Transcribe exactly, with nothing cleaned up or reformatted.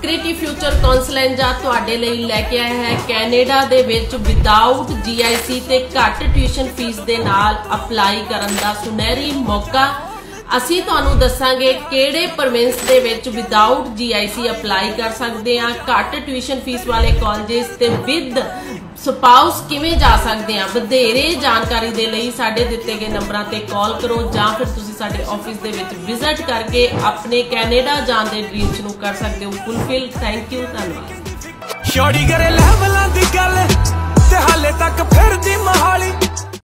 Creative future काउंसलेंजा तुहाडे लई लैके आया है कैनेडा दे विच विदाउट जी आई सी ते घट ट्यूशन फीस दे नाल अपलाई करन दा सुनहरी मौका। असीं तुहानूं दस्सांगे किहड़े प्रोविंस दे विच विदाउट जी आई सी अपलाई कर सकदे आ, घट ट्यूशन फीस वाले कॉलेजेस ते विद स्पाउस किवें जा सकदे आ। वधेरे जानकारी दे लई साडे दित्ते गए नंबरां ते कॉल करो जां फिर तुसीं साडे ऑफिस दे विच विजिट करके अपने कैनेडा जाण दे ड्रीम्स नूं कर सकदे हो फुलफिल। थैंक यू, धन्नवाद। शौड़ी करे लेवलां दी गल ते हाले तक फिरदी मोहाली।